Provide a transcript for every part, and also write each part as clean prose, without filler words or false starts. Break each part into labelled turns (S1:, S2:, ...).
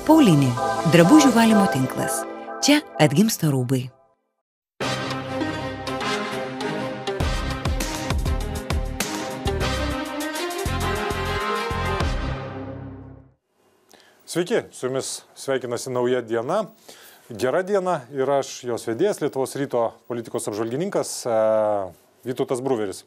S1: Paulinė – drabužių valymo tinklas. Čia atgimsta rūbai.
S2: Sveiki, su jumis sveikinasi nauja diena. Gera diena ir aš, jos vedėjas, Lietuvos ryto politikos apžvalgininkas Vytautas Bruveris.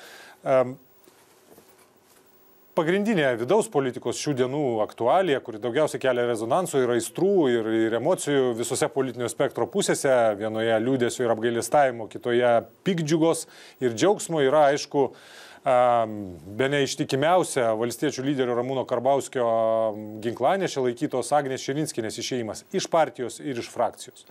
S2: Pagrindinė vidaus politikos šių dienų aktualija, kuri daugiausiai kelia rezonansų ir aistrų ir emocijų visose politinio spektro pusėse, vienoje liūdesio ir apgailestavimo, kitoje piktdžiugos ir džiaugsmo, yra aišku bene ištikimiausia valstiečių lyderio Ramūno Karbauskio ginklanešė laikytos Agnės Širinskienės išėjimas iš partijos ir iš frakcijos.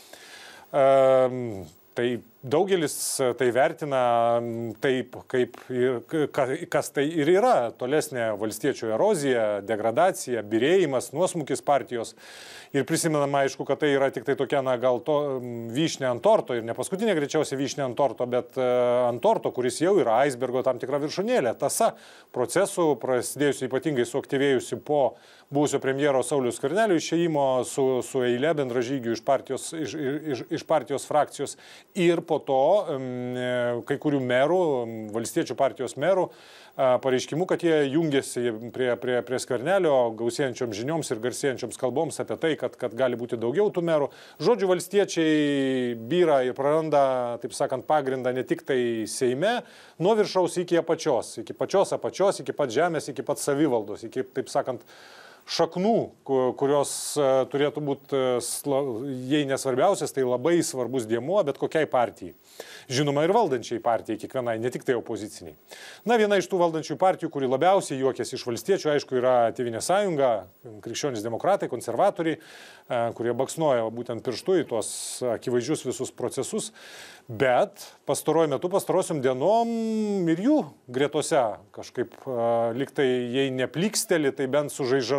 S2: Tai daugelis tai vertina taip, kaip kas tai ir yra tolesnė valstiečių erozija, degradacija, byrėjimas, nuosmukis partijos. Ir prisimenama, aišku, kad tai yra tik tai tokia, gal to vyšnė ant torto ir ne paskutinė greičiausiai vyšnė ant torto, bet ant torto, kuris jau yra aisbergo tam tikra viršūnėlė. Tąsa procesų, prasidėjusi ypatingai suaktyvėjusi po buvusio premjero Sauliaus Skvernelio išėjimo su eile bendražygių iš partijos frakcijos ir po to kai kurių merų, valstiečių partijos merų, pareiškimų, kad jie jungiasi prie Skvernelio gausėjančiom žinioms ir garsėjančioms kalboms apie tai, kad gali būti daugiau tų merų. Žodžiu, valstiečiai byra ir praranda, taip sakant, pagrindą ne tik tai Seime, nuo viršaus iki apačios, iki pat žemės, iki pat savivaldos, iki, taip sakant, šaknų, kurios turėtų būti, jei nesvarbiausias, tai labai svarbus dėmuo bet kokiai partijai. Žinoma, ir valdančiai partijai, kiekvienai, ne tik tai opoziciniai. Na, viena iš tų valdančių partijų, kuri labiausiai juokiasi iš valstiečių, aišku, yra Tėvynės sąjunga, krikščionys demokratai, konservatoriai, kurie baksnoja būtent pirštu į tuos akivaizdžius visus procesus. Bet pastarosiom dienom ir jų gretose kažkaip liktai, jei neplykstelė, tai bent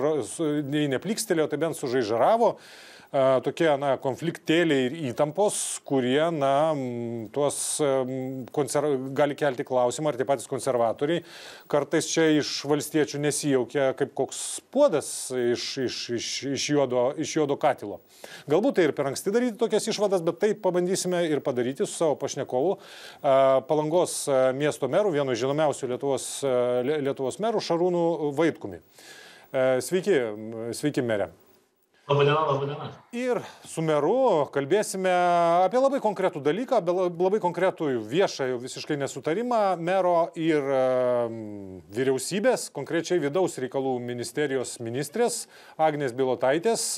S2: sužaižaravo tokie konfliktėliai ir įtampos, kurie tuos gali kelti klausimą, ar tie patys konservatoriai kartais čia iš valstiečių nesijaukia kaip koks puodas iš juodo katilo. Galbūt tai ir per anksti daryti tokias išvadas, bet tai pabandysime ir padaryti su savo pašnekovu, Palangos miesto meru, vienu iš žinomiausių Lietuvos merų, Šarūnu Vaitkumi. Sveiki, mere.
S3: Labadiena.
S2: Ir su meru kalbėsime apie labai konkretų dalyką, labai konkretų viešą visiškai nesutarimą mero ir vyriausybės, konkrečiai vidaus reikalų ministerijos ministrės Agnės Bilotaitės,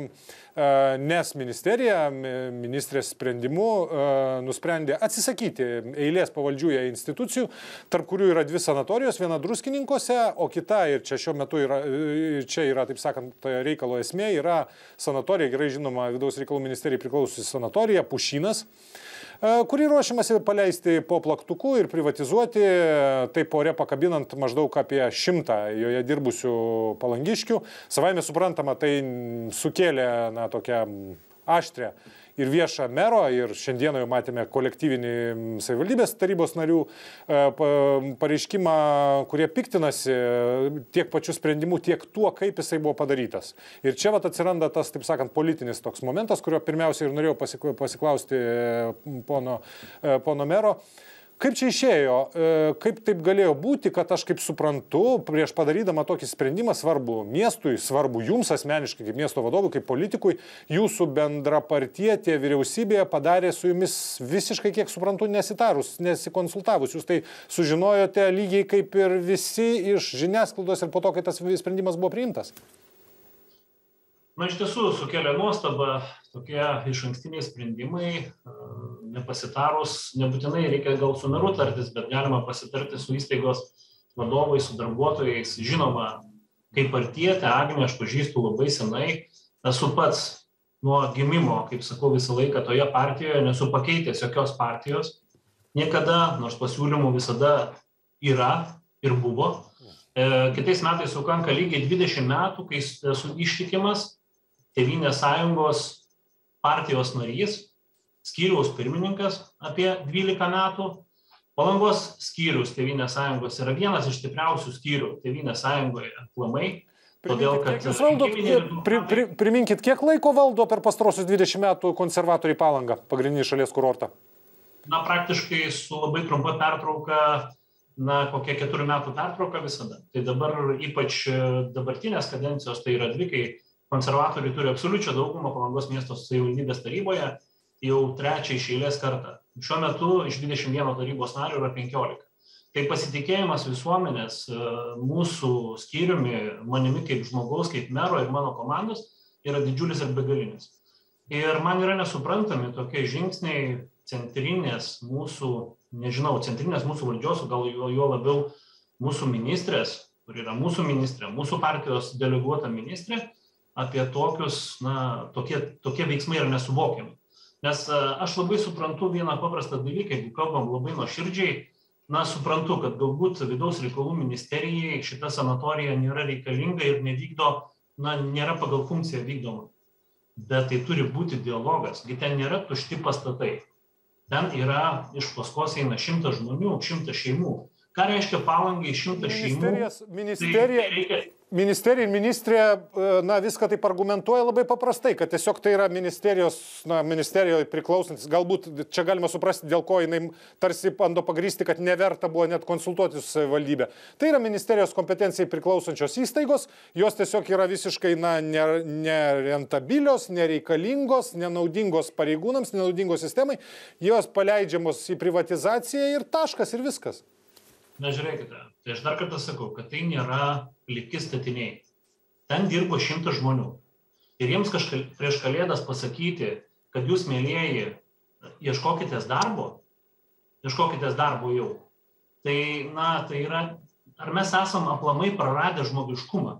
S2: nes ministerija ministrės sprendimu nusprendė atsisakyti eilės pavaldžių institucijų, tarp kurių yra dvi sanatorijos, viena Druskininkuose, o kita, ir čia šiuo metu yra, taip sakant, reikalo esmė, yra sanatorija, gerai žinoma, vidaus reikalų ministerijai priklaususi sanatorija Pušynas, kurį ruošiamasi paleisti po plaktuku ir privatizuoti, taip ore pakabinant maždaug apie 100 joje dirbusių palangiškių. Savaime suprantama, tai sukėlė tokią aštrią ir viešą mero, ir šiandieną jau matėme kolektyvinį savivaldybės tarybos narių pareiškimą, kurie piktinasi tiek pačių sprendimų, tiek tuo, kaip jisai buvo padarytas. Ir čia atsiranda tas, taip sakant, politinis toks momentas, kurio pirmiausia ir norėjau pasiklausti pono mero. Kaip čia išėjo, kaip taip galėjo būti, kad aš kaip suprantu, prieš padarydama tokį sprendimą svarbu miestui, svarbu jums asmeniškai kaip miesto vadovui, kaip politikui, jūsų bendrapartietė vyriausybėje padarė su jumis visiškai, kiek suprantu, nesitarus, nesikonsultavus. Jūs tai sužinojote lygiai kaip ir visi iš žiniasklaidos ir po to, kai tas sprendimas buvo priimtas?
S3: Iš tiesų sukėlė nuostabą tokie išankstiniai sprendimai, nepasitarus, nebūtinai reikia gal su meru tartis, bet galima pasitarti su įstaigos vadovais, su darbuotojais. Žinoma, kaip partietė, Agnę aš pažįstu labai senai, esu pats nuo gimimo, kaip sakau, visą laiką toje partijoje, nesu pakeitęs jokios partijos, niekada, nors pasiūlymų visada yra ir buvo. Kitais metais sukanka lygiai 20 metų, kai esu ištikimas Tėvynės sąjungos partijos narys, skyriaus pirmininkas apie 12 metų. Palangos skyrius Tėvynės sąjungos yra vienas iš stipriausių skyrių Tėvynės sąjungoje aplamai.
S2: Kiek jūs valdot, priminkit, kiek laiko valdo per pastarosius 20 metų konservatoriai Palangą, pagrindinį šalies kurortą?
S3: Na, praktiškai su labai trumpa pertrauka, kokia 4 metų pertrauka visada. Tai dabar ypač dabartinės kadencijos, tai yra 2, kai konservatoriai turi absoliučią daugumą Palangos miesto savivaldybės taryboje jau 3 iš eilės kartą. Šiuo metu iš 21 tarybos narių yra 15. Tai pasitikėjimas visuomenės mūsų skyriumi, manimi kaip žmogaus, kaip mero ir mano komandos yra didžiulis ir begalinis. Ir man yra nesuprantami tokie žingsniai centrinės mūsų, centrinės mūsų valdžios, gal jo labiau mūsų ministrės, kur yra mūsų ministrė, mūsų partijos deleguota ministrė, apie tokius, tokie veiksmai yra nesuvokiami. Nes aš labai suprantu vieną paprastą dalyką, jeigu kalbam labai nuoširdžiai, suprantu, kad galbūt vidaus reikalų ministerijai šita sanatorija nėra reikalinga ir nevykdo, nėra pagal funkciją vykdoma. Bet tai turi būti dialogas, ten nėra tušti pastatai. Ten yra iš paskos eina 100 žmonių, 100 šeimų. Ką reiškia Palangai 100 šeimų?
S2: Ministerija ir ministrė viską taip argumentuoja labai paprastai, kad tiesiog tai yra ministerijoje priklausantis, galbūt čia galima suprasti, dėl ko jinai tarsi bando pagrįsti, kad neverta buvo net konsultuoti su savivaldybė. Tai yra ministerijos kompetencijai priklausančios įstaigos, jos tiesiog yra visiškai nerentabilios, nereikalingos, nenaudingos pareigūnams, nenaudingos sistemai, jos paleidžiamos į privatizaciją ir taškas ir viskas.
S3: Na, žiūrėkite, tai aš dar kartą sakau, kad tai nėra pliki statiniai. Ten dirbo 100 žmonių. Ir jiems prieš Kalėdas pasakyti, kad jūs, mielieji, ieškokitės darbo jau. Tai, tai yra, ar mes esam aplamai praradę žmogiškumą?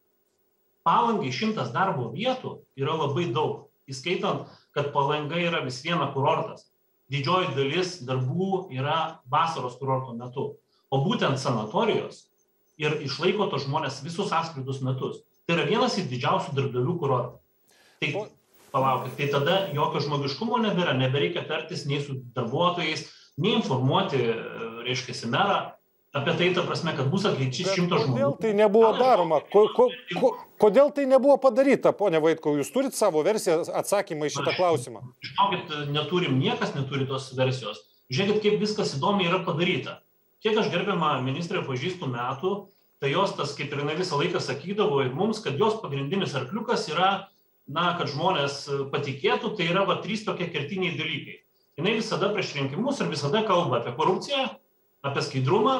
S3: Palangai 100 darbo vietų yra labai daug, įskaitant, kad Palanga yra vis viena kurortas. Didžioji dalis darbų yra vasaros kurorto metu. O būtent sanatorijos ir išlaiko tos žmonės visus atskridus metus. Tai yra vienas iš didžiausių darbdavių kurortų. Tai palaukit, tai tada jokio žmogiškumo nebereikia tartis nei su darbuotojais, nei informuoti, reiškia, merą apie tai, ta prasme, kad bus atleidžiami 100 žmonių.
S2: Kodėl tai nebuvo daroma? Kodėl tai nebuvo padaryta, ponia Vaitkau? Jūs turit savo versiją, atsakymą į šitą klausimą?
S3: Žinokit, niekas neturi tos versijos. Žiūrėkit, kaip viskas įdomiai yra padaryta. Kiek aš gerbiamą ministrę pažįstu metų, tai jos tas, kaip ir jinai visą laiką sakydavo ir mums, kad jos pagrindinis arkliukas yra, kad žmonės patikėtų, tai yra 3 tokie kertiniai dalykai. Jinai visada prieš rinkimus ir visada kalba apie korupciją, apie skaidrumą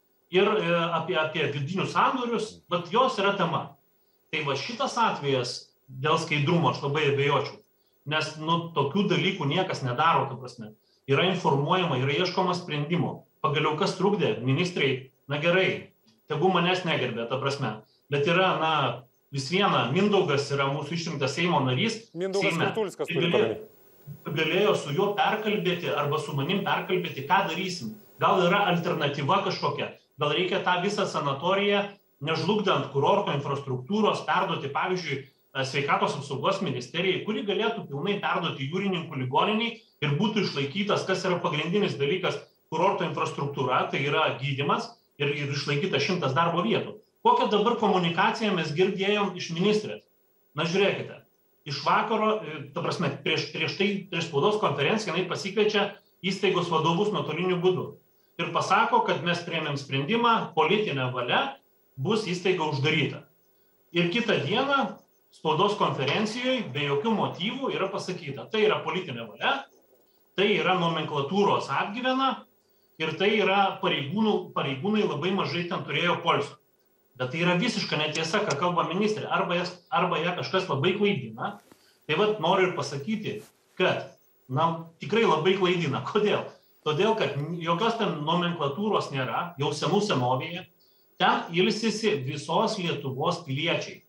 S3: ir apie vidinius sandorius, bet jos yra tema. Tai šitas atvejas dėl skaidrumo aš labai abejočiau, nes tokių dalykų niekas nedaro, ta prasme. Yra informuojama, yra ieškoma sprendimo. Pagaliau kas trukdė, ministrai, gerai, tegu manęs negerbė, ta prasme, bet yra, vis viena, Mindaugas yra mūsų išrinktas Seimo narys,
S2: Mindaugas Kurtulskas turi padaryti.
S3: Galėjo su juo perkalbėti arba su manim perkalbėti, ką darysim. Gal yra alternatyva kažkokia, gal reikia tą visą sanatoriją, nežlugdant kurorto infrastruktūros, perduoti, pavyzdžiui, sveikatos apsaugos ministerijai, kuri galėtų pilnai perduoti jūrininkų ligoniniai ir būtų išlaikytas, kas yra pagrindinis dalykas, kurorto infrastruktūra, tai yra gydymas ir išlaikyta 100 darbo vietų. Kokią dabar komunikaciją mes girdėjom iš ministrės? Žiūrėkite, iš vakaro, ta prasme, prieš spaudos konferenciją jinai pasikviečia įstaigos vadovus nuotoliniu būdu ir pasako, kad mes priėmėm sprendimą, politinė valia bus įstaiga uždaryta. Ir kitą dieną spaudos konferencijoje be jokių motyvų yra pasakyta, tai yra politinė valia, tai yra nomenklatūros atgyvena, ir tai yra pareigūnai labai mažai ten turėjo poilsio. Bet tai yra visiška netiesa, ką kalba ministrė. Arba ją kažkas labai klaidina. Tai noriu ir pasakyti, kad tikrai labai klaidina. Kodėl? Todėl, kad jokios ten nomenklatūros nėra, jau senovėje. Ten ilsisi visos Lietuvos piliečiai.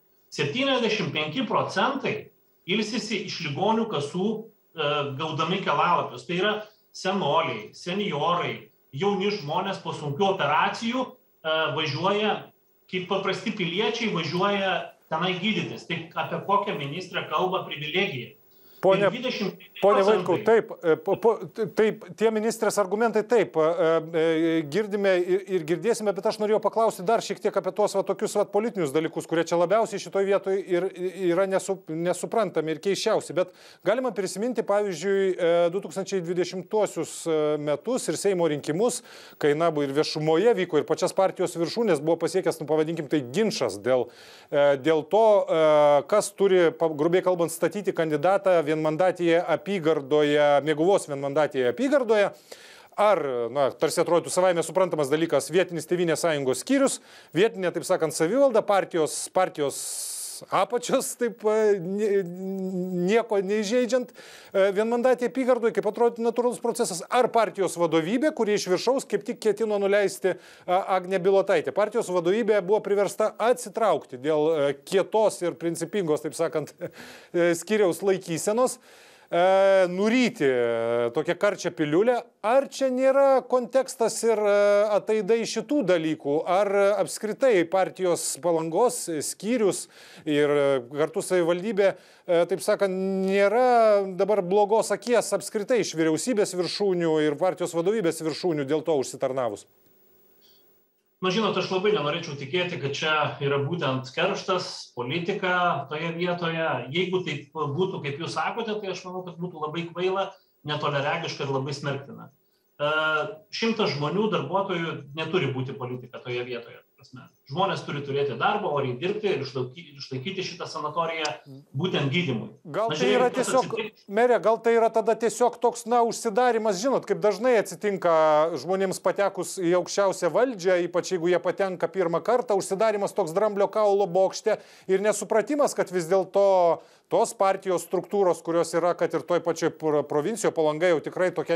S3: 75% ilsisi iš ligonių kasų gaudami kelalapius. Tai yra senoliai, senjorai, jauni žmonės po sunkių operacijų važiuoja, kaip paprasti piliečiai važiuoja tenai gydytis. Tai apie kokią ministrę kalba privilegiją.
S2: Pone Vaitkau, taip, tie ministrės argumentai taip, girdime ir girdėsime, bet aš norėjau paklausti dar šiek tiek apie tuos tokius politinius dalykus, kurie čia labiausiai šitoje vietoje ir yra nesuprantami ir keiščiausi. Bet galima prisiminti, pavyzdžiui, 2020 metus ir Seimo rinkimus, kai ir viešumoje vyko ir pačias partijos viršūnės buvo pasiekęs, pavadinkim, tai ginčas dėl to, kas turi, grubiai kalbant, statyti kandidatą vienmandatėje apygardoje, Mėguvos vienmandatėje apygardoje, ar, tarsi atrodytų savaime suprantamas dalykas, vietinis Tėvynės sąjungos skyrius, vietinė, taip sakant, savivalda, partijos apačios, taip nieko neįžeidžiant, vienmandatėje apygardoje, kaip atrodytų natūralus procesas, ar partijos vadovybė, kurie iš viršaus kaip tik ketino nuleisti Agnę Bilotaitę. Partijos vadovybė buvo priversta atsitraukti dėl kietos ir principingos, taip sakant, skyriaus laikysenos, nuryti tokią karčią piliulę. Ar čia nėra kontekstas ir ataidai šitų dalykų? Ar apskritai partijos Palangos skyrius ir kartu savivaldybė, taip sakant, nėra dabar blogos akies apskritai iš vyriausybės viršūnių ir partijos vadovybės viršūnių dėl to užsitarnavus?
S3: Žinot, aš labai nenorėčiau tikėti, kad čia yra būtent kerštas, politika toje vietoje. Jeigu taip būtų, kaip jūs sakote, tai aš manau, kad būtų labai kvaila, netoliaregiška ir labai smerktina. 100 žmonių, darbuotojų neturi būti politika toje vietoje. Žmonės turi turėti darbą, oriai dirbti ir išlaikyti šitą sanatoriją būtent gydymui.
S2: Gal tai yra tiesiog, merė, gal tai yra tada tiesiog toks, užsidarimas, žinot, kaip dažnai atsitinka žmonėms patekus į aukščiausią valdžią, ypač jeigu jie patenka pirmą kartą, užsidarimas toks dramblio kaulo bokšte ir nesupratimas, kad vis dėlto tos partijos struktūros, kurios yra, kad ir toj pačioj provincijoje, Palanga jau tikrai tokia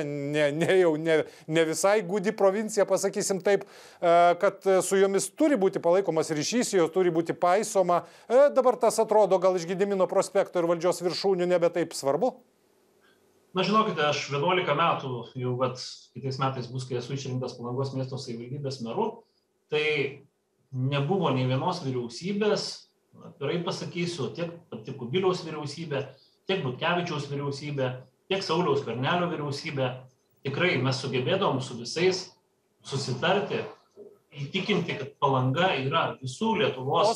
S2: ne visai gūdi provincija, pasakysim taip, kad su jomis turi būti palaikomas ryšys, jos turi būti paisoma. Dabar tas atrodo gal iš Gedimino prospekto ir valdžios viršūnių nebe taip svarbu?
S3: Žinokite, aš 11 metų, jau kitais metais bus, kai esu išrinktas Palangos miesto savivaldybės meru, tai nebuvo nei vienos vyriausybės, atvirai pasakysiu, tiek pati Kubiliaus vyriausybė, tiek Butkevičiaus vyriausybė, tiek Sauliaus Skvernelio vyriausybė. Tikrai mes sugebėdavom su visais susitarti, įtikinti, kad Palanga yra visų Lietuvos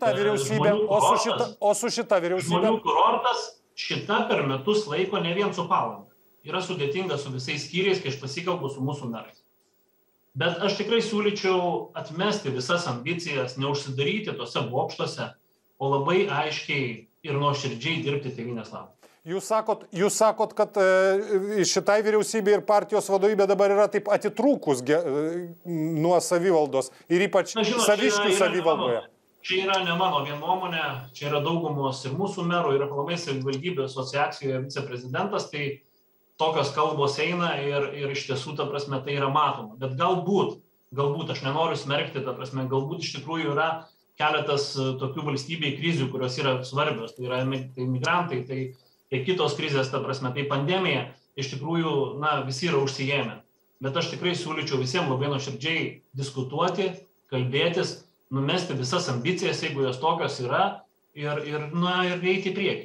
S3: žmonių kurortas, šita per metus laiko ne vien su Palanga. Yra sudėtinga su visais skyriais, kai aš pasikalbu su mūsų merais. Bet aš tikrai siūlyčiau atmesti visas ambicijas, neužsidaryti tose bokštuose, o labai aiškiai ir nuoširdžiai dirbti Tėvynės labui.
S2: Jūs sakot, kad šitai vyriausybė ir partijos vadovybė dabar yra taip atitrūkus nuo savivaldos ir ypač Saviškių savivaldoje.
S3: Čia yra ne mano vien nuomonė, čia yra daugumos ir mūsų merų, ir aplamai savivaldybių asociacijoje viceprezidentas, tai tokios kalbos eina ir iš tiesų, ta prasme, tai yra matoma. Bet galbūt, aš nenoriu smerkti, ta prasme, galbūt iš tikrųjų yra keletas tokių valstybei krizių, kurios yra svarbios. Tai yra migrantai, tai kitos krizės, ta prasme, tai pandemija, iš tikrųjų, visi yra užsijėmę. Bet aš tikrai siūlyčiau visiems labai nuoširdžiai diskutuoti, kalbėtis, numesti visas ambicijas, jeigu jos tokios yra, ir eiti į priekį.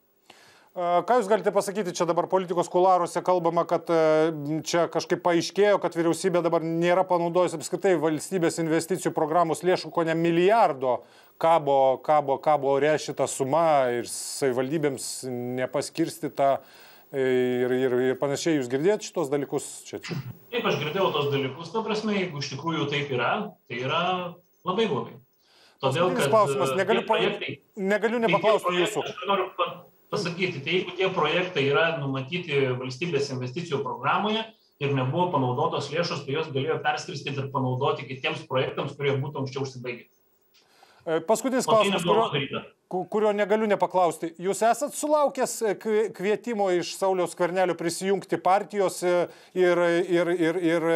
S2: Ką jūs galite pasakyti, čia dabar politikos kuluaruose kalbama, kad čia kažkaip paaiškėjo, kad vyriausybė dabar nėra panaudojus apskritai valstybės investicijų programos lėšų, ko ne milijardo kabo ore šitą sumą ir savivaldybėms nepaskirstyta ir panašiai. Jūs girdėjot šitos dalykus? Taip,
S3: aš girdėjau tos dalykus, ta prasme, jeigu iš tikrųjų taip yra, tai yra labai blogai. Todėl, kad
S2: negaliu nepaklausti jūsų.
S3: Aš noriu pasakyti, tai jeigu tie projektai yra numatyti valstybės investicijų programoje ir nebuvo panaudotos lėšos, tai jos galėjo perskirstyti ir panaudoti kitiems projektams, kurie būtų anksčiau užsibaigę.
S2: Paskutinis klausimas, kurio negaliu nepaklausti. Jūs esat sulaukęs kvietimo iš Sauliaus Skvernelio prisijungti partijos ir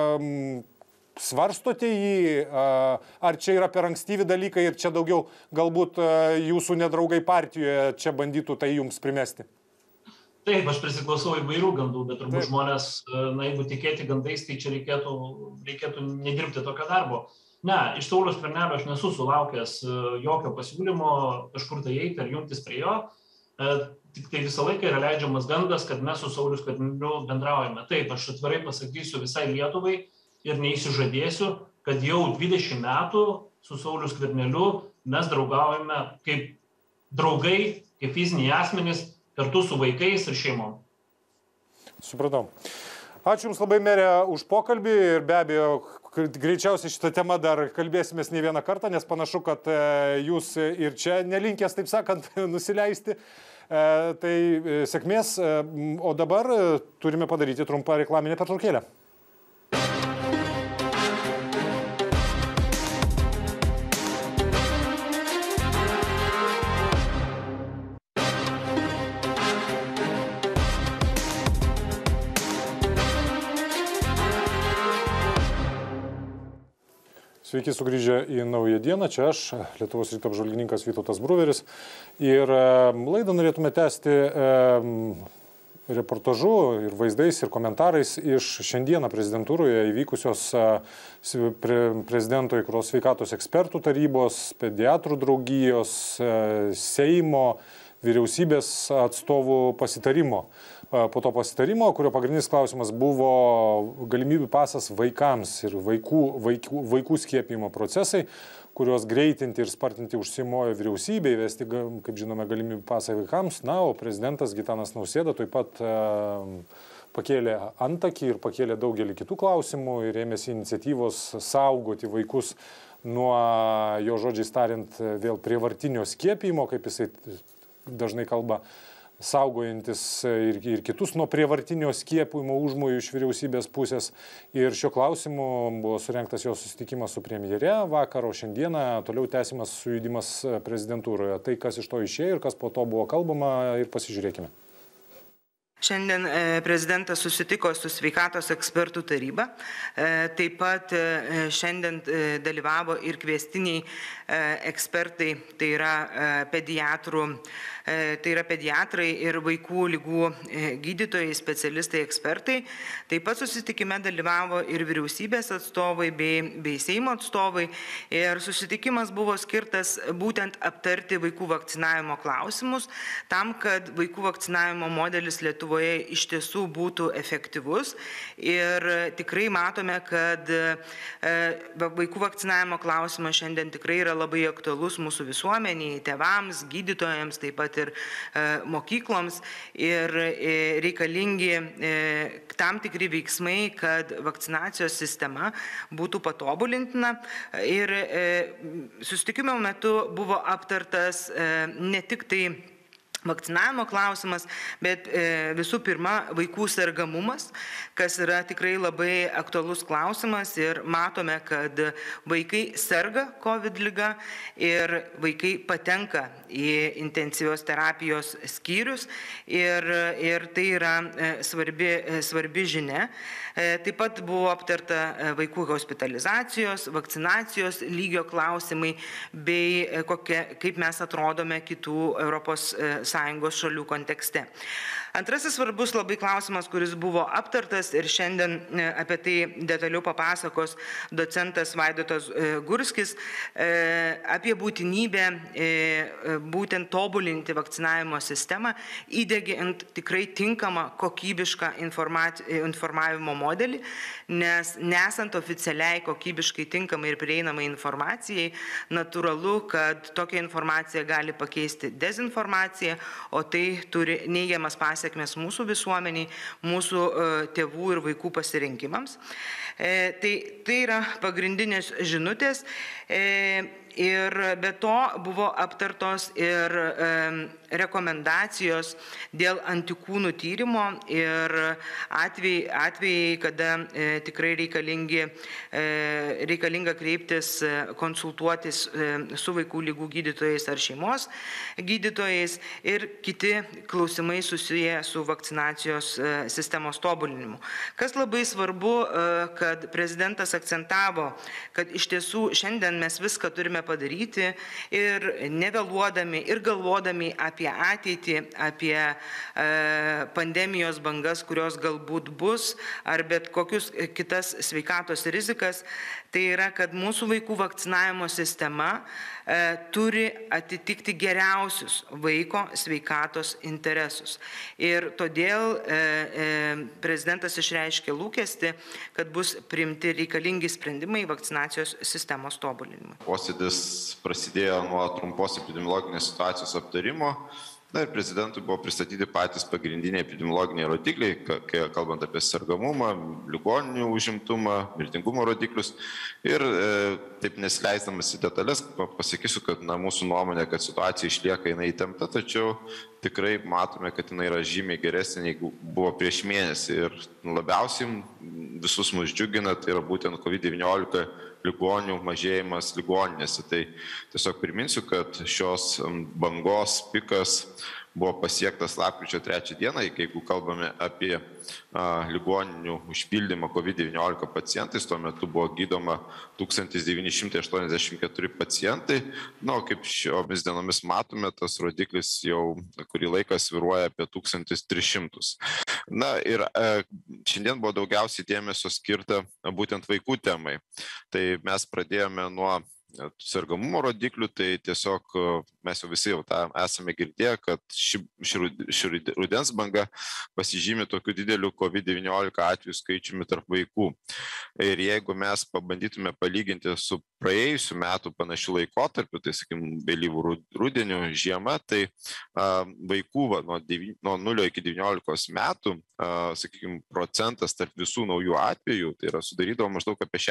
S2: svarstote jį, ar čia yra per ankstyvi dalykai ir čia daugiau galbūt jūsų nedraugai partijoje čia bandytų tai jums primesti?
S3: Taip, aš prisiklausau įvairių gandų, bet turbūt žmonės, jeigu tikėti gandais, tai čia reikėtų nedirbti tokio darbo. Ne, iš Sauliaus Skvernelio aš nesu sulaukęs jokio pasiūlymo kažkur tai eiti ar jungtis prie jo. Tik tai visą laiką yra leidžiamas gandas, kad mes su Sauliu Skverneliu bendraujame. Taip, aš atvirai pasakysiu visai Lietuvai ir neįsižadėsiu, kad jau 20 metų su Sauliu Skverneliu mes draugaujame kaip draugai, kaip fiziniai asmenys, kartu su vaikais ir šeimom.
S2: Supratau. Ačiū Jums labai, merė, už pokalbį ir be abejo, greičiausiai šitą temą dar kalbėsimės ne vieną kartą, nes panašu, kad Jūs ir čia nelinkęs, taip sakant, nusileisti. Tai sėkmės, o dabar turime padaryti trumpą reklaminę pertraukėlę. Sveiki sugrįžę į naują dieną, čia aš, Lietuvos ryto apžvalgininkas Vytautas Bruveris. Ir laidą norėtume tęsti reportažu ir vaizdais ir komentarais iš šiandieną prezidentūroje įvykusios prezidento įkros sveikatos ekspertų tarybos, pediatrų draugijos, Seimo, vyriausybės atstovų pasitarimo. Po to pasitarimo, kurio pagrindinis klausimas buvo galimybių pasas vaikams ir vaikų skiepijimo procesai, kuriuos greitinti ir spartinti užsimojo vyriausybė, įvesti, kaip žinome, galimybių pasą vaikams. Na, o prezidentas Gitanas Nausėda taip pat pakėlė antakį ir pakėlė daugelį kitų klausimų ir ėmėsi iniciatyvos saugoti vaikus nuo, jo žodžiais tariant, vėl prievartinio skiepijimo, kaip jisai dažnai kalba, saugojantis ir kitus nuo prievartinio skiepijimo užmojų iš vyriausybės pusės. Ir šiuo klausimu buvo surengtas jo susitikimas su premjere vakar, o šiandieną toliau tęsimas sujudimas prezidentūroje. Tai, kas iš to išėjo ir kas po to buvo kalbama, ir pasižiūrėkime.
S4: Šiandien prezidentas susitiko su sveikatos ekspertų taryba. Taip pat šiandien dalyvavo ir kviestiniai ekspertai, tai yra pediatrai ir vaikų ligų gydytojai, specialistai, ekspertai. Taip pat susitikime dalyvavo ir vyriausybės atstovai bei Seimo atstovai. Ir susitikimas buvo skirtas būtent aptarti vaikų vakcinavimo klausimus, tam, kad vaikų vakcinavimo modelis Lietuvoje iš tiesų būtų efektyvus. Ir tikrai matome, kad vaikų vakcinavimo klausimas šiandien tikrai yra labai aktualus mūsų visuomeniai, tėvams, gydytojams, taip pat ir mokykloms. Ir reikalingi tam tikri veiksmai, kad vakcinacijos sistema būtų patobulintina. Ir susitikimo metu buvo aptartas ne tik tai vakcinavimo klausimas, bet visų pirma vaikų sergamumas, kas yra tikrai labai aktualus klausimas ir matome, kad vaikai serga COVID liga ir vaikai patenka į intensyvios terapijos skyrius ir tai yra svarbi žinia. Taip pat buvo aptarta vaikų hospitalizacijos, vakcinacijos lygio klausimai bei kaip mes atrodome kitų ES šalių kontekste. Antrasis svarbus labai klausimas, kuris buvo aptartas ir šiandien apie tai detaliau papasakos docentas Vaidotas Gurskis, apie būtinybę būtent tobulinti vakcinavimo sistemą, įdiegiant tikrai tinkamą kokybišką informavimo modelį, nes nesant oficialiai kokybiškai tinkamai ir prieinamai informacijai, natūralu, kad tokia informacija gali pakeisti dezinformaciją, o tai turi neigiamas pasiekmes mūsų visuomeniai, mūsų tėvų ir vaikų pasirinkimams. Tai yra pagrindinės žinutės. Ir be to buvo aptartos ir rekomendacijos dėl antikūnų tyrimo ir atvejai, kada tikrai reikalinga kreiptis, konsultuotis su vaikų ligų gydytojais ar šeimos gydytojais ir kiti klausimai susiję su vakcinacijos sistemos tobulinimu. Kas labai svarbu, kad prezidentas akcentavo, kad iš tiesų šiandien mes viską turime turime padaryti ir nevėluodami, ir galvodami apie ateitį, apie pandemijos bangas, kurios galbūt bus, ar bet kokius kitas sveikatos rizikas, tai yra, kad mūsų vaikų vakcinavimo sistema turi atitikti geriausius vaiko sveikatos interesus. Ir todėl prezidentas išreiškė lūkestį, kad bus priimti reikalingi sprendimai vakcinacijos sistemos tobulinimui.
S5: Posėdis prasidėjo nuo trumpos epidemiologinės situacijos aptarimo. Na ir prezidentui buvo pristatyti patys pagrindiniai epidemiologiniai rodikliai, kalbant apie sergamumą, ligoninių užimtumą, mirtingumo rodiklius. Ir taip nesileisdamas į detalės, pasakysiu, kad mūsų nuomonė, kad situacija išlieka jinai įtempta, tačiau tikrai matome, kad jinai yra žymiai geresnė, negu buvo prieš mėnesį. Ir labiausiai visus mus džiugina, tai yra būtent COVID-19 ligonių mažėjimas ligoninėse. Tai tiesiog priminsiu, kad šios bangos pikas buvo pasiektas lapkričio 3 dieną, jeigu kalbame apie ligoninių užpildymą COVID-19 pacientais, tuo metu buvo gydoma 1984 pacientai. Na, kaip šiomis dienomis matome, tas rodiklis jau kurį laiką svyruoja apie 1300. Na ir šiandien buvo daugiausiai dėmesio skirta būtent vaikų temai. Tai mes pradėjome nuo sergamumo rodiklių, tai tiesiog mes jau visi jau tą esame girdėję, kad ši rudens banga pasižymi tokiu dideliu COVID-19 atvejų skaičiumi tarp vaikų. Ir jeigu mes pabandytume palyginti su praėjusiu metu panašiu laikotarpiu, tai sakykime, vėlyvų rudenių žiema, tai vaikų nuo 0 iki 19 metų, sakykime, procentas tarp visų naujų atvejų, tai yra sudarydavo maždaug apie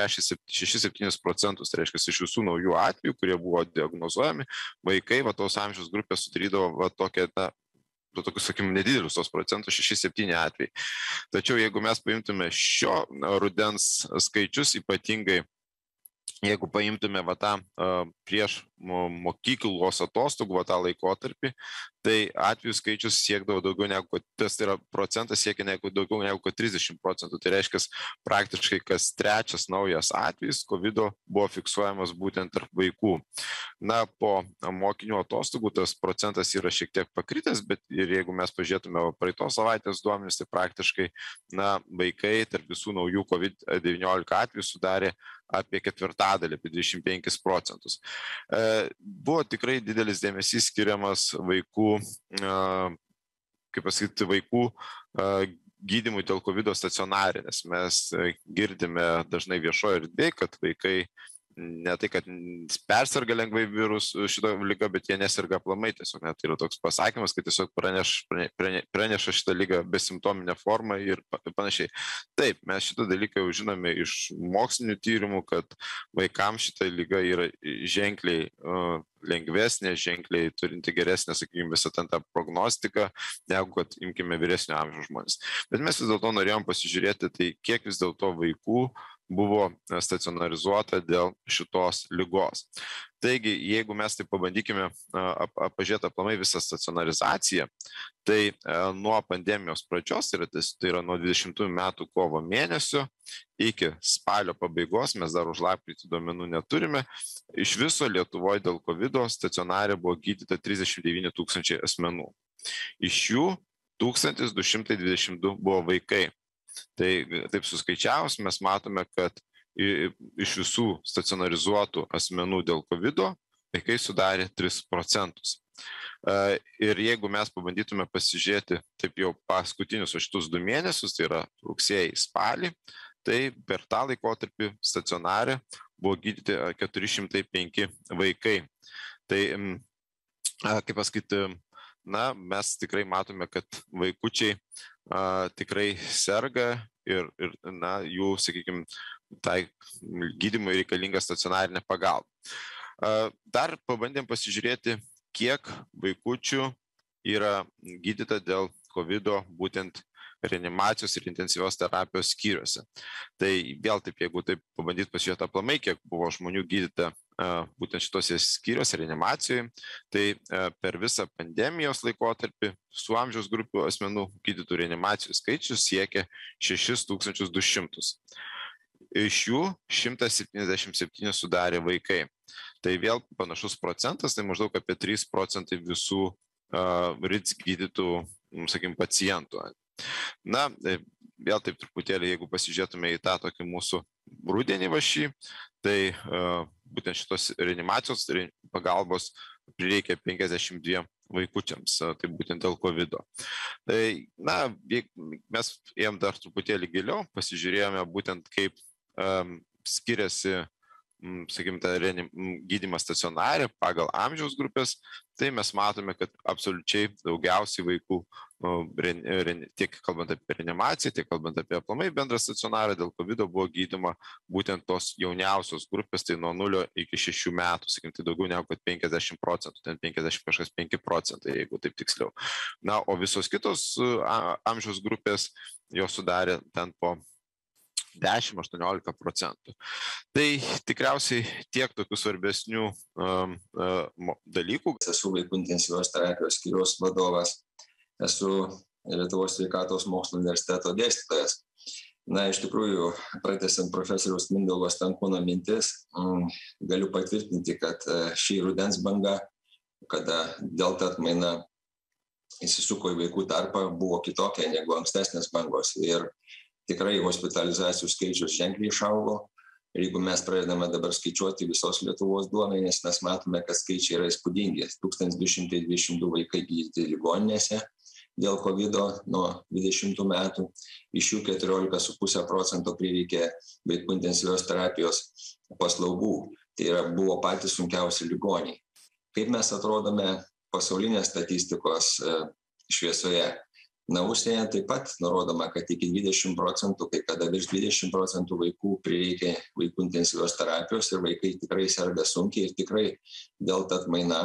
S5: 6-7%, tai reiškia iš visų naujų atvejų, kurie buvo diagnozuojami, vaikai tos amžiaus grupės sudarydavo tokius, sakykime, nedidelius tos procentus, 6-7 atvejai. Tačiau jeigu mes paimtume šio rudens skaičius, ypatingai jeigu paimtume tą prieš mokyklos atostogų tą laikotarpį, tai atvejų skaičius siekdavo daugiau negu, tai yra procentas siekia daugiau negu 30%. Tai reiškia, praktiškai kas trečias naujas atvejis COVID buvo fiksuojamas būtent tarp vaikų. Na, po mokinių atostogų tas procentas yra šiek tiek pakritęs, bet ir jeigu mes pažiūrėtume praeitos savaitės duomenis, tai praktiškai vaikai tarp visų naujų COVID-19 atvejų sudarė apie ketvirtadalį, apie 25%. Buvo tikrai didelis dėmesys skiriamas vaikų, kaip pasakyti, vaikų gydymui dėl COVID stacionare, nes mes girdime dažnai viešoje erdvėje, kad vaikai ne tai, kad persirga lengvai šitą ligą, bet jie neserga aplamai tiesiog. Tai yra toks pasakymas, kad tiesiog praneša šitą ligą besimptominę formą ir panašiai. Taip, mes šitą dalyką jau žinome iš mokslinių tyrimų, kad vaikams šitą ligą yra ženkliai lengvesnė, ženkliai turinti geresnę, sakykime, visą tą prognostiką, negu kad imkime vyresnio amžiaus žmonės. Bet mes vis dėlto norėjom pasižiūrėti, tai kiek vis dėlto vaikų buvo stacionarizuota dėl šitos ligos. Taigi, jeigu mes tai pabandykime pažiūrėti aplamai visą stacionarizaciją, tai nuo pandemijos pradžios, tai yra nuo 20 metų kovo mėnesio iki spalio pabaigos, mes dar už lapkritį duomenų neturime, iš viso Lietuvoje dėl COVID stacionare buvo gydyta 39 000 asmenų. Iš jų 1222 buvo vaikai. Tai taip suskaičiavus, mes matome, kad iš visų stacionarizuotų asmenų dėl COVID vaikai sudarė 3%. Ir jeigu mes pabandytume pasižiūrėti taip jau paskutinius šitus 2 mėnesius, tai yra rugsėjį, spalį, tai per tą laikotarpį stacionare buvo gydyti 405 vaikai. Tai, kaip pasakyti, mes tikrai matome, kad vaikučiai tikrai serga ir jų, sakykime, tai gydymui reikalinga stacionarinė pagalba. Dar pabandėm pasižiūrėti, kiek vaikučių yra gydyta dėl COVID būtent reanimacijos ir intensyvios terapijos skyriuose. Tai vėl taip, jeigu taip pabandyt pasižiūrėti aplamai, kiek buvo žmonių gydyta būtent šitose skyriuose reanimacijoje, tai per visą pandemijos laikotarpį su amžiaus grupių asmenų gydytų reanimacijų skaičius siekia 6200. Iš jų 177 sudarė vaikai. Tai vėl panašus procentas, tai maždaug apie 3% visų RITS gydytų, sakykim, pacientų. Na, vėl taip truputėlį, jeigu pasižiūrėtume į tą tokį mūsų rudenį vašį, tai būtent šitos reanimacijos pagalbos prireikia 52 vaikučiams, tai būtent dėl COVID. Tai, na, mes ėjom dar truputėlį giliau, pasižiūrėjome būtent kaip skiriasi, sakykim, gydymas stacionare pagal amžiaus grupės, tai mes matome, kad absoliučiai daugiausiai vaikų, tiek kalbant apie reanimaciją, tiek kalbant apie aplamai bendrą stacionarą, dėl COVID buvo gydoma būtent tos jauniausios grupės, tai nuo 0 iki 6 metų, sakykim, tai daugiau negu 50%, ten 55%, jeigu taip tiksliau. Na, o visos kitos amžiaus grupės jos sudarė ten po 10-18%. Tai tikriausiai tiek tokių svarbesnių dalykų.
S6: Esu vaikų intensyvios terapijos skyriaus vadovas, esu Lietuvos sveikatos mokslo universiteto dėstytojas. Na, iš tikrųjų, pratęsiant profesoriaus Mindaugo Stankūno mintis, galiu patvirtinti, kad šį rudens banga, kada delta atmaina įsisuko į vaikų tarpą, buvo kitokia negu ankstesnės bangos. Ir tikrai hospitalizacijų skaičius ženkliai išaugo. Ir jeigu mes pradedame dabar skaičiuoti visos Lietuvos duomenys, mes matome, kad skaičiai yra įspūdingi. 1222 vaikai gydyti ligoninėse dėl COVID nuo 20 metų. Iš jų 14,5% prireikė vaikų intensyvios terapijos paslaugų. Tai buvo patys sunkiausi ligoniai. Kaip mes atrodome pasaulinės statistikos šviesoje? Na, užsienyje taip pat nurodoma, kad iki 20%, kai kada virš 20% vaikų prireikia vaikų intensyvios terapijos ir vaikai tikrai serga sunkiai ir tikrai delta atmaina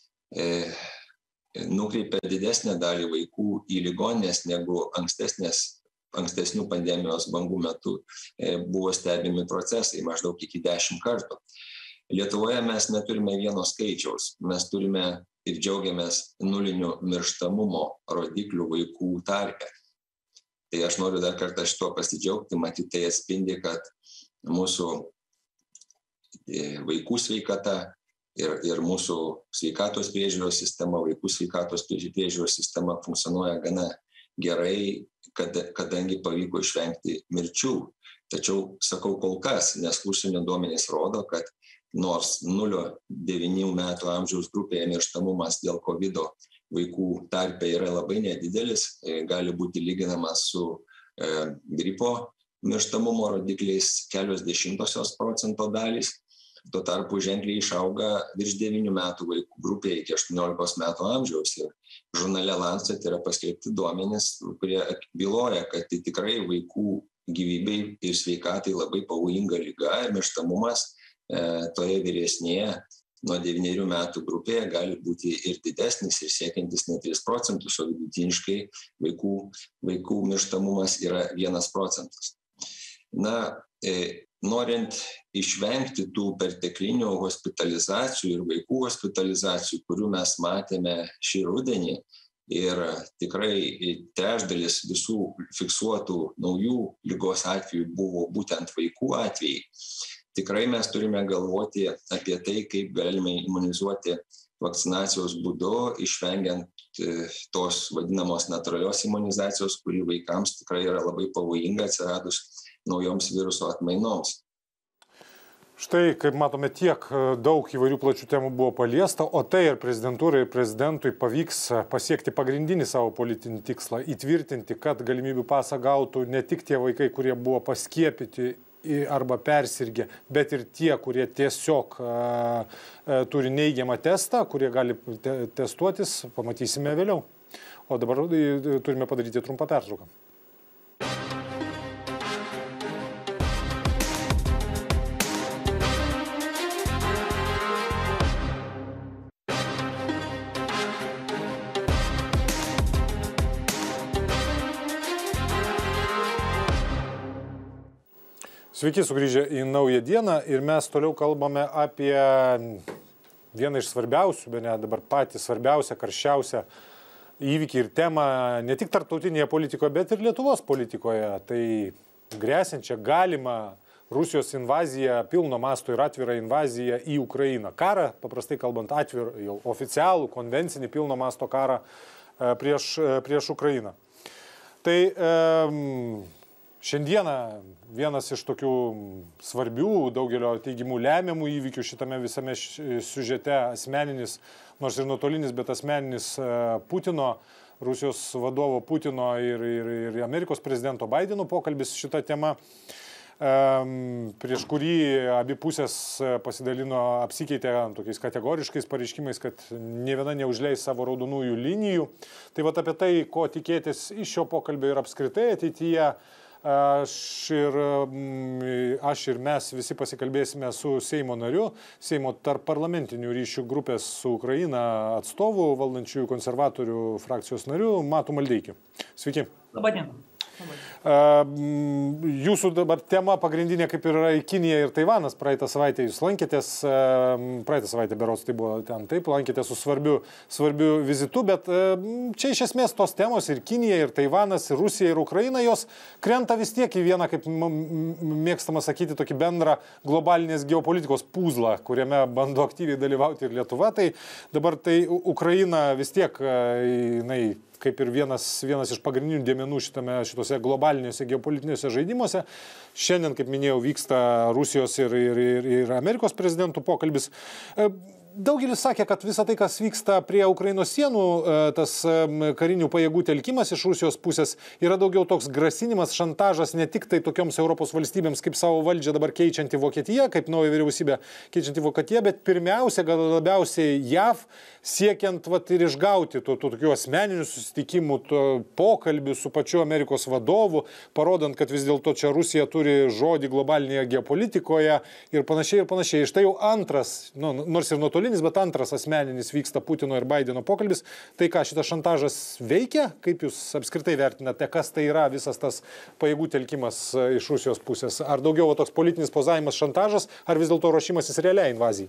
S6: nukreipia didesnę dalį vaikų į ligoninės negu ankstesnių pandemijos bangų metu buvo stebimi procesai maždaug iki 10 kartų. Lietuvoje mes neturime vieno skaičiaus, mes turime ir džiaugiamės nuliniu mirštamumo rodiklių vaikų tarpe. Tai aš noriu dar kartą šito pasidžiaugti, matyti tai atspindi, kad mūsų vaikų sveikata ir mūsų sveikatos priežiūros sistema, vaikų sveikatos priežiūros sistema funkcionuoja gana gerai, kadangi pavyko išvengti mirčių. Tačiau sakau kol kas, nes užsienio duomenys rodo, kad nors 0-9 metų amžiaus grupėje mirštamumas dėl COVID vaikų tarpe yra labai nedidelis, gali būti lyginamas su gripo mirštamumo rodikliais kelios 0,1% dalys. Tuo tarpu ženkliai išauga virš 9 metų vaikų grupėje iki 18 metų amžiaus. Ir žurnale Lancet yra paskelbti duomenys, kurie byloja, kad tai tikrai vaikų gyvybei ir sveikatai labai pavojinga liga ir mirštamumas toje vyresnėje nuo 9 metų grupėje gali būti ir didesnis ir siekiantis ne 3%, o vidutiniškai vaikų mirštamumas yra 1%. Na, norint išvengti tų perteklinių hospitalizacijų ir vaikų hospitalizacijų, kurių mes matėme šį rudenį, ir tikrai trečdalis visų fiksuotų naujų ligos atvejų buvo būtent vaikų atvejai. Tikrai mes turime galvoti apie tai, kaip galime imunizuoti vakcinacijos būdu, išvengiant tos vadinamos natūralios imunizacijos, kuri vaikams tikrai yra labai pavojinga atsiradus naujoms viruso atmainoms.
S2: Štai, kaip matome, tiek daug įvairių plačių temų buvo paliesta, o tai ir prezidentūrai ir prezidentui pavyks pasiekti pagrindinį savo politinį tikslą, įtvirtinti, kad galimybių pasą gautų ne tik tie vaikai, kurie buvo paskiepyti arba persirgę, bet ir tie, kurie tiesiog turi neigiamą testą, kurie gali testuotis, pamatysime vėliau. O dabar turime padaryti trumpą pertrauką. Sveiki sugrįžę į naują dieną ir mes toliau kalbame apie vieną iš svarbiausių, bet ne dabar patį svarbiausią, karščiausią įvykį ir temą ne tik tarptautinėje politikoje, bet ir Lietuvos politikoje. Tai grėsiančią galimą Rusijos invaziją, pilno masto ir atvirą invaziją į Ukrainą. Karą, paprastai kalbant, atvirą, jau oficialų, konvencinį pilno masto karą prieš Ukrainą. Tai šiandieną vienas iš tokių svarbių, daugelio teigimų lemiamų įvykių šitame visame siužete asmeninis, nors ir nuotolinis, bet asmeninis Putino, Rusijos vadovo Putino ir Amerikos prezidento Baideno pokalbis šitą temą, prieš kurį abi pusės pasidalino, apsikeitė tokiais kategoriškais pareiškimais, kad nė viena neužleis savo raudonųjų linijų. Tai vat apie tai, ko tikėtis iš šio pokalbio ir apskritai ateityje, aš ir mes visi pasikalbėsime su Seimo nariu, Seimo tarp parlamentinių ryšių grupės su Ukraina atstovų, valdančiųjų konservatorių frakcijos nariu Matu Maldeikiu. Sveiki.
S7: Labadiena.
S2: Jūsų dabar tema pagrindinė kaip ir yra Kinija ir Taivanas. Praeitą savaitę jūs lankėtės, praeitą savaitę berods tai buvo ten taip, lankėtės su svarbiu vizitu, bet čia iš esmės tos temos ir Kinija, ir Taivanas, ir Rusija, ir Ukraina, jos krenta vis tiek į vieną, kaip mėgstama sakyti, tokį bendrą globalinės geopolitikos puzlą, kuriame bando aktyviai dalyvauti ir Lietuva. Tai dabar tai Ukraina vis tiek, jinai kaip ir vienas iš pagrindinių dėmenų šitose globaliniuose geopolitiniuose žaidimuose. Šiandien, kaip minėjau, vyksta Rusijos ir Amerikos prezidentų pokalbis. Daugelis sakė, kad visa tai, kas vyksta prie Ukrainos sienų, tas karinių pajėgų telkimas iš Rusijos pusės, yra daugiau toks grasinimas, šantažas ne tik tai tokioms Europos valstybėms, kaip savo valdžią dabar keičianti Vokietija, kaip nauja vyriausybė keičianti Vokietiją, bet pirmiausia, gal labiausiai JAV, siekiant ir išgauti tokių asmeninių susitikimų, pokalbių su pačiu Amerikos vadovu, parodant, kad vis dėlto čia Rusija turi žodį globalinėje geopolitikoje ir panašiai ir panašiai. Štai jau antras, nors ir nuotolinis, bet antras asmeninis vyksta Putino ir Baideno pokalbis. Tai ką, šitas šantažas veikia? Kaip jūs apskritai vertinate, kas tai yra visas tas pajėgų telkimas iš Rusijos pusės? Ar daugiau toks politinis pozavimas, šantažas, ar vis dėlto ruošimasis realiai invazijai?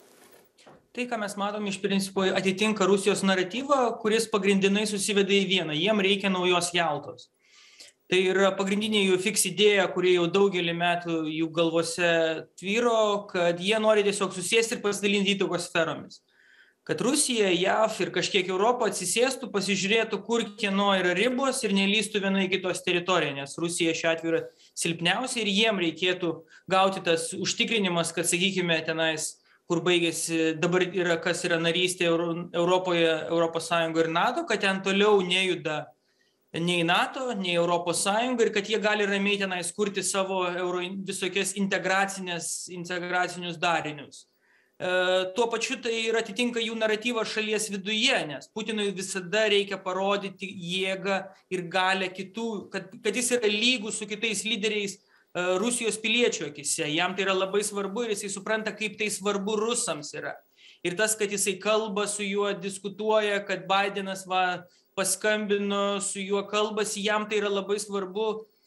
S7: Tai, ką mes matom, iš principo atitinka Rusijos naratyvą, kuris pagrindinai susiveda į vieną. Jiem reikia naujos Jaltos. Tai yra pagrindinė jų fiks idėja, kuri jau daugelį metų jų galvose tvyro, kad jie nori tiesiog susėsti ir pasidalinti įtakos sferomis. Kad Rusija, JAV ir kažkiek Europą atsisėstų, pasižiūrėtų, kur kieno yra ribos ir nelystų viena į kitos teritoriją, nes Rusija šiuo atveju yra silpniausia ir jiem reikėtų gauti tas užtikrinimas, kad, sakykime, tenais, kur baigėsi dabar yra, kas yra narystė Europoje, Europos Sąjungoje ir NATO, kad ten toliau nejuda nei NATO, nei Europos Sąjunga ir kad jie gali ramiai tenais kurti savo visokias integracinius darinius. Tuo pačiu tai ir atitinka jų naratyvą šalies viduje, nes Putinui visada reikia parodyti jėgą ir galę kitų, kad jis yra lygus su kitais lyderiais Rusijos piliečių akise. Jam tai yra labai svarbu ir jisai supranta, kaip tai svarbu rusams yra. Ir tas, kad jisai kalba su juo, diskutuoja, kad Baidenas paskambino su juo kalbasi, jam tai yra labai svarbu,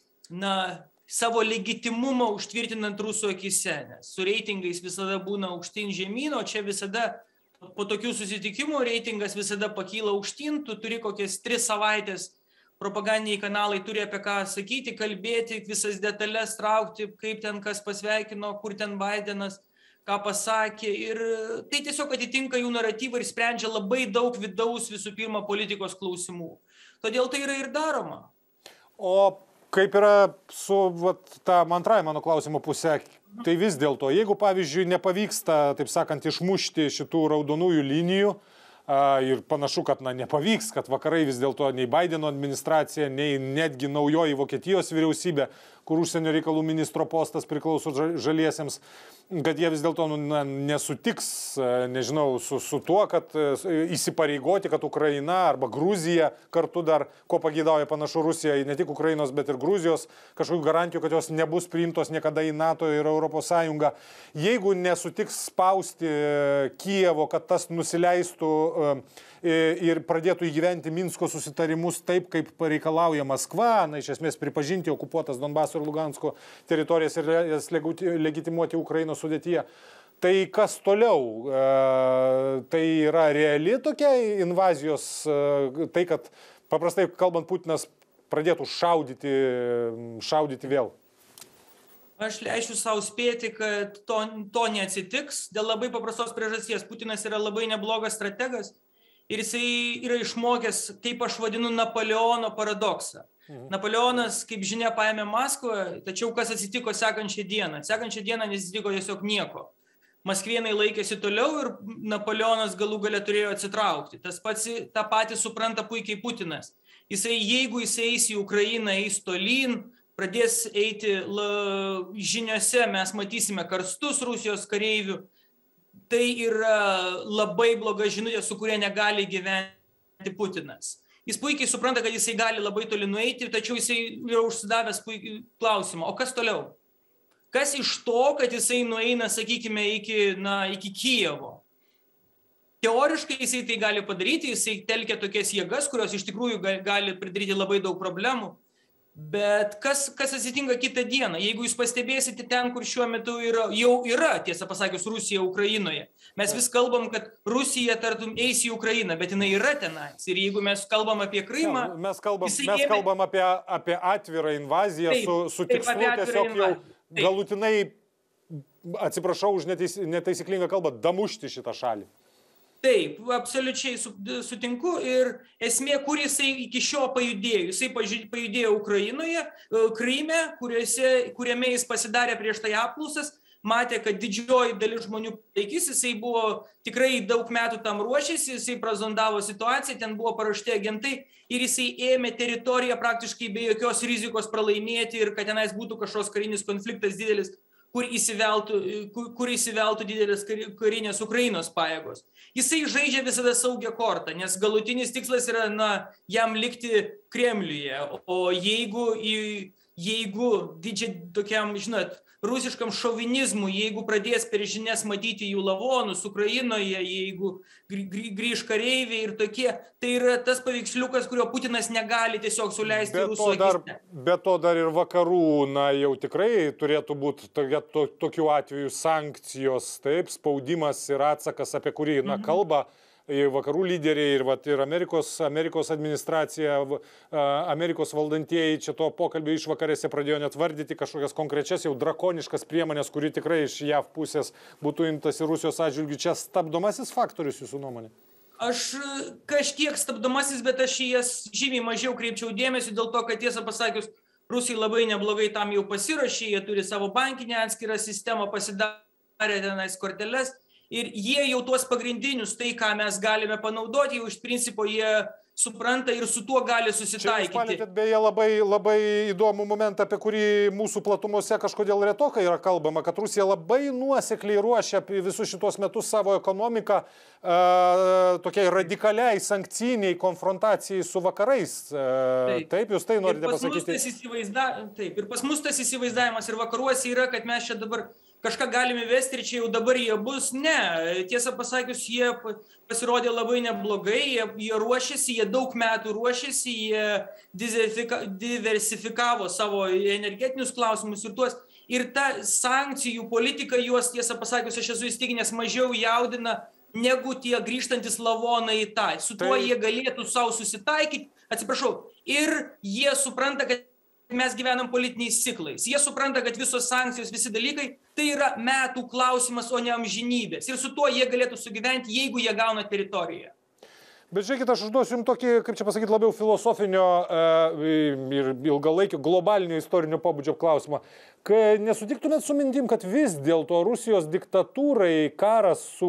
S7: savo legitimumą užtvirtinant rusų akise, nes su reitingais visada būna aukštyn žemyn, o čia visada po tokių susitikimų reitingas visada pakyla aukštyn, tu turi kokias 3 savaitės, propagandiniai kanalai turi apie ką sakyti, kalbėti, visas detalės traukti, kaip ten kas pasveikino, kur ten Baidenas, ką pasakė. Ir tai tiesiog atitinka jų naratyvą ir sprendžia labai daug vidaus visų pirma politikos klausimų. Todėl tai yra ir daroma.
S2: O kaip yra su ta antrąja mano klausimo pusė, tai vis dėlto, jeigu pavyzdžiui nepavyksta, taip sakant, išmušti šitų raudonųjų linijų, ir panašu, kad nepavyks, kad vakarai vis dėlto nei Baideno administracija, nei netgi naujoji Vokietijos vyriausybė, kur užsienio reikalų ministro postas priklauso žaliesiems, kad jie vis dėlto nesutiks, nežinau, su tuo, kad įsipareigoti, kad Ukraina arba Gruzija kartu dar, ko pageidauja panašu Rusija, ne tik Ukrainos, bet ir Gruzijos, kažkokių garantijų, kad jos nebus priimtos niekada į NATO ir Europos Sąjungą. Jeigu nesutiks spausti Kijevo, kad tas nusileistų ir pradėtų įgyventi Minsko susitarimus taip, kaip pareikalauja Maskva, iš esmės pripažinti okupuotas Donbaso ir Lugansko teritorijas ir jas legitimuoti Ukrainos sudėtyje. Tai kas toliau? Tai yra reali tokia invazijos, tai kad paprastai kalbant Putinas pradėtų šaudyti vėl?
S7: Aš leisiu savo spėti, kad to neatsitiks dėl labai paprastos priežasties. Putinas yra labai neblogas strategas ir jisai yra išmokęs, kaip aš vadinu, Napoleono paradoksą. Napoleonas, kaip žinia, paėmė Maskvą, tačiau kas atsitiko sekančią dieną? Sekančią dieną nesitiko tiesiog nieko. Maskvėnai laikėsi toliau ir Napoleonas galų gale turėjo atsitraukti. Ta patį supranta puikiai Putinas. Jeigu jisai eis į Ukrainą, eis tolyn, pradės eiti žiniose, mes matysime karstus Rusijos kareivių. Tai yra labai bloga žinutė, su kuria negali gyventi Putinas. Jis puikiai supranta, kad jisai gali labai toli nueiti, tačiau jisai yra užsidavęs klausimą, o kas toliau? Kas iš to, kad jisai nueina, sakykime, iki Kijevo? Teoriškai jisai tai gali padaryti, jisai telkia tokias jėgas, kurios iš tikrųjų gali pridaryti labai daug problemų. Bet kas atsitinka kitą dieną? Jeigu jūs pastebėsite ten, kur šiuo metu jau yra, tiesą pasakius, Rusija Ukrainoje. Mes vis kalbam, kad Rusija tartum eis į Ukrainą, bet jinai yra tenais. Ir jeigu mes kalbam apie Krymą...
S2: Mes kalbam apie atvirą invaziją su tikslu tiesiog jau galutinai, atsiprašau už netaisyklingą kalbą, damušti šitą šalį.
S7: Taip, absoliučiai sutinku ir esmė, kur jisai iki šio pajudėjo. Jisai pajudėjo Ukrainoje, Kryme, kuriame jis pasidarė prieš tai apklausas, matė, kad didžioji dalis žmonių palaikys, jisai buvo tikrai daug metų tam ruošėsi, jisai prazondavo situaciją, ten buvo parašti agentai ir jisai ėmė teritoriją praktiškai be jokios rizikos pralaimėti ir kad tenais būtų kažkoks karinis konfliktas didelis, kur įsiveltų didelės karinės Ukrainos pajėgos. Jisai žaidžia visada saugią kortą, nes galutinis tikslas yra jam likti Kremliuje. O jeigu tokiam, rusiškam šovinizmui, jeigu pradės per žinias matyti jų lavonus Ukrainoje, jeigu grįž kareiviai ir tokie, tai yra tas paveiksliukas, kurio Putinas negali tiesiog suleisti rusų akise.
S2: Be to dar ir vakarų, jau tikrai turėtų būti tokių atvejų sankcijos, taip, spaudimas ir atsakas, apie kurį kalba vakarų lyderiai ir Amerikos administracija, Amerikos valdantieji čia to pokalbio išvakarėse pradėjo net vardyti kažkokias konkrečias jau drakoniškas priemonės, kuri tikrai iš JAV pusės būtų imtasi Rusijos atžvilgiu. Čia stabdomasis faktorius jūsų nuomonė?
S7: Aš kažkiek stabdomasis, bet aš į jas žymiai mažiau kreipčiau dėmesį dėl to, kad tiesą pasakius, Rusai labai neblogai tam jau pasirašė, jie turi savo bankinę atskirą sistemą, pasidarė tenais korteles. Ir jie jau tuos pagrindinius, tai ką mes galime panaudoti, jau iš principo jie supranta ir su tuo gali susitaikyti. Čia jūs
S2: palėtėt beje labai įdomų momentą, apie kurį mūsų platumose kažkodėl retokai yra kalbama, kad Rusija labai nuosekliai ruošia visus šitos metus savo ekonomiką tokiai radikaliai sankcijiniai konfrontacijai su vakarais. Taip, jūs tai norite pasakyti?
S7: Taip, ir pas mus tas įsivaizdavimas ir vakaruose yra, kad mes čia dabar kažką galime vesti ir čia jau dabar jie bus. Ne, tiesą pasakius, jie pasirodė labai neblogai, jie ruošėsi, jie daug metų ruošėsi, jie diversifikavo savo energetinius klausimus ir tuos. Ir ta sankcijų politika juos, tiesą pasakius, aš esu įstikinęs, mažiau jaudina negu tie grįžtantis lavonai į tą. Su tuo jie galėtų savo susitaikyti, atsiprašau, ir jie supranta, kad mes gyvenam politiniais ciklais. Jie supranta, kad visos sankcijos, visi dalykai, tai yra metų klausimas, o ne amžinybės. Ir su tuo jie galėtų sugyventi, jeigu jie gauna teritoriją.
S2: Bet žiūrėkit, aš užduosiu jums tokį, kaip čia pasakyti, labiau filosofinio ir ilgalaikio globalinio istorinio pobūdžio klausimą. Nesutiktumėt su mintim, kad vis dėlto Rusijos diktatūrai karas su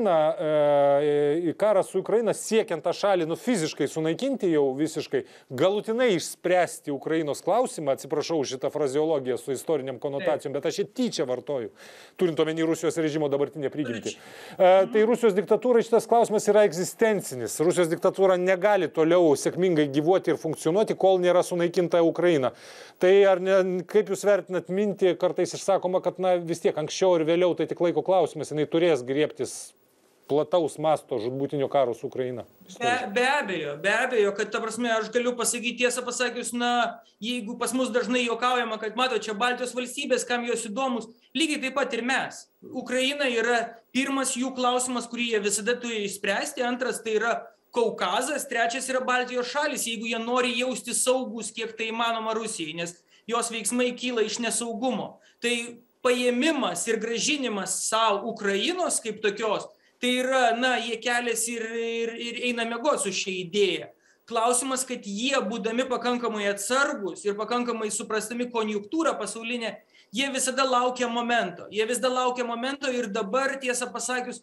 S2: Ukraina siekiant tą šalį fiziškai sunaikinti jau visiškai, galutinai išspręsti Ukrainos klausimą, atsiprašau šitą frazeologiją su istoriniam konotacijom, bet aš jį tyčia vartoju, turint omeny Rusijos režimo dabartinę prigimtį. Tai Rusijos diktatūrai šitas klausimas yra egzistencinis. Rusijos diktatūra negali toliau sėkmingai gyvuoti ir funkcionuoti, kol nėra sunaikinta Ukraina. Tai kaip jūs vertinat mintį, kartais išsakoma, kad vis tiek anksčiau ir vėliau tai tik laiko klausimas, jinai turės griebtis plataus masto žūtbūtinio karo su Ukraina?
S7: Be abejo, kad ta prasme aš galiu pasakyti tiesą pasakius, jeigu pas mus dažnai juokaujama, kad mato, čia Baltijos valstybės, kam jos įdomus, lygiai taip pat ir mes. Ukraina yra pirmas jų klausimas, kurį jie visada turi išspręsti, antras tai yra Kaukazas, trečias yra Baltijos šalis, jeigu jie nori jausti saugus, kiek tai įmanoma Rusijai, nes jos veiksmai kyla iš nesaugumo. Tai paėmimas ir grąžinimas savo Ukrainos kaip tokios, tai yra, jie keliasi ir eina miegoti su šia idėja. Klausimas, kad jie, būdami pakankamai atsargus ir pakankamai suprastami konjunktūrą pasaulinę, jie visada laukia momento. Ir dabar, tiesą pasakius,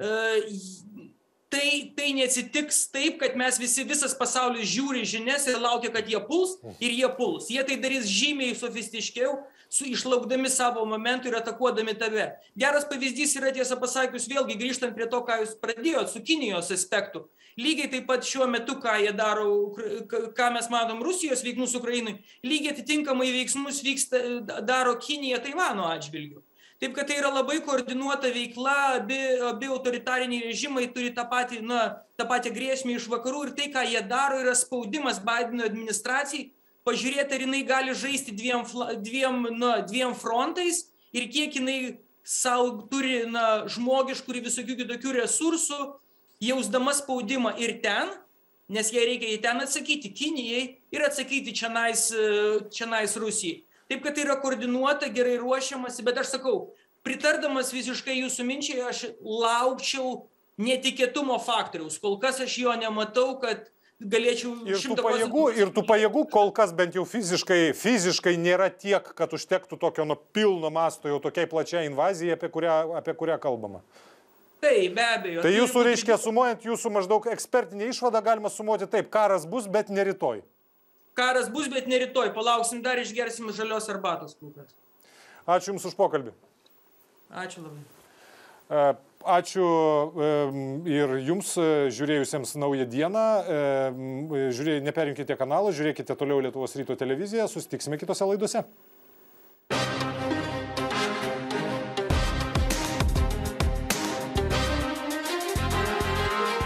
S7: tai neatsitiks taip, kad visas pasaulis žiūri žinias ir laukia, kad jie puls ir jie puls. Jie tai darys žymiai sofistiškiau, išlaukdami savo momentų ir atakuodami tave. Geras pavyzdys yra, tiesą pasakius, vėlgi grįžtant prie to, ką jūs pradėjot su Kinijos aspektu. Lygiai taip pat šiuo metu, ką jie daro, ką mes matom Rusijos veiksmus Ukrainai, lygiai atitinkamai veiksmus daro Kinija Taivano atžvilgiu. Taip, kad tai yra labai koordinuota veikla, abi autoritariniai režimai turi tą patį grėsmę iš vakarų ir tai, ką jie daro, yra spaudimas Bideno administracijai, pažiūrėti, ar jinai gali žaisti dviem frontais ir kiek jinai savo turi žmogiškų ir visokių kitokių resursų, jausdama spaudimą ir ten, nes jai reikia į ten atsakyti Kinijai ir atsakyti čianais Rusijai. Taip, kad tai yra koordinuota, gerai ruošiamasi, bet aš sakau, pritardamas visiškai jūsų minčiai, aš laukčiau netikėtumo faktoriaus. Kol kas aš jo nematau, kad galėčiau 100%.
S2: Ir tų pajėgų kol kas bent jau fiziškai nėra tiek, kad užtektų tokio pilno masto jau tokiai plačiai invazijai, apie kurią kalbama.
S7: Tai be abejo.
S2: Tai jūsų reiškia, sumuojant jūsų maždaug ekspertinė išvada, galima sumuoti taip, karas bus, bet ne rytoj.
S7: Karas bus, bet ne rytoj. Palauksim dar, išgersim žalios arbatos.
S2: Ačiū Jums už pokalbį.
S7: Ačiū labai.
S2: Ačiū ir Jums, žiūrėjusiems Naują dieną. Neperinkite kanalą, žiūrėkite toliau Lietuvos ryto televiziją. Susitiksime kitose laidose.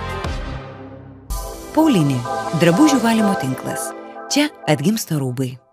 S1: Paulinė, drabužių valymo tinklas. Čia atgimsta rūbai.